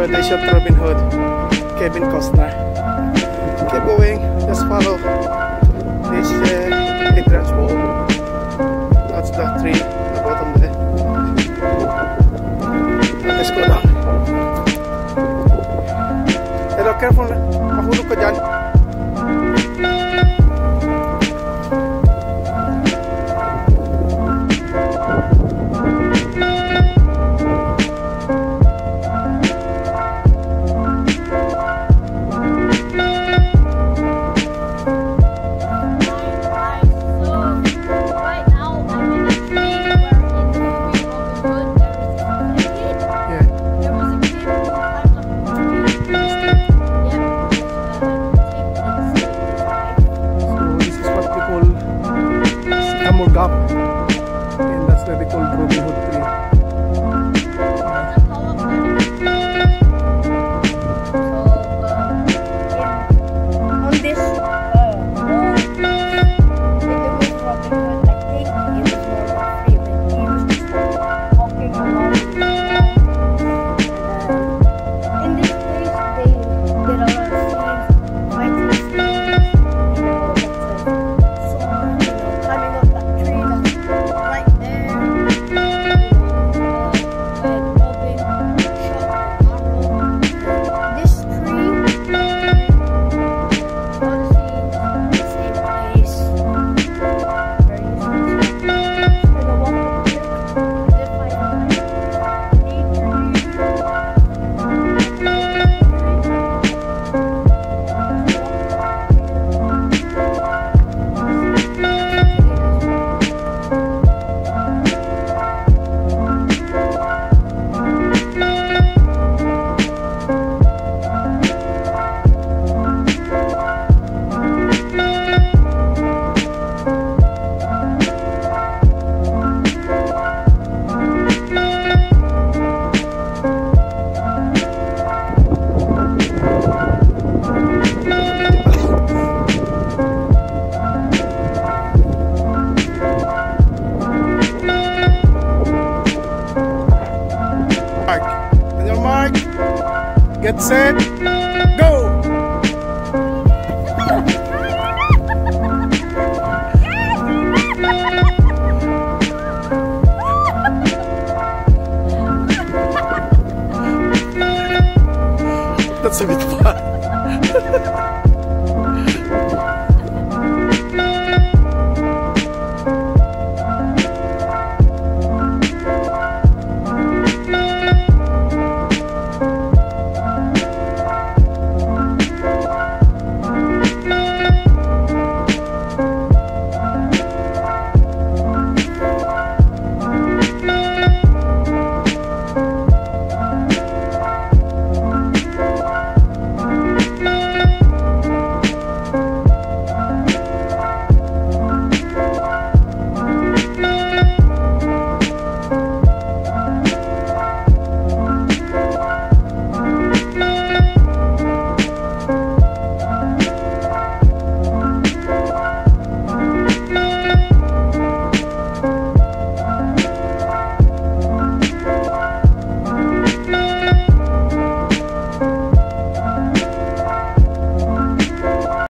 Days of Robin Hood, Kevin Costner. Keep going, just follow this entrance wall. That's the tree at the bottom there. Let's go down. Hello, careful, mahulog ka dyan. Gap, and that's why they call Robin Hood tree. On this wall, it was Robin Hood. I think it was more free when he was just walking along the wall. In this place, they did a lot of scenes, fighting scenes, climbing up that tree that's right there, and Robin shot an arrow. This tree, a lot of scenes, same place, very useful. Just gonna walk up here, as if I like nature. On your mark, get set, go! That's a bit fun.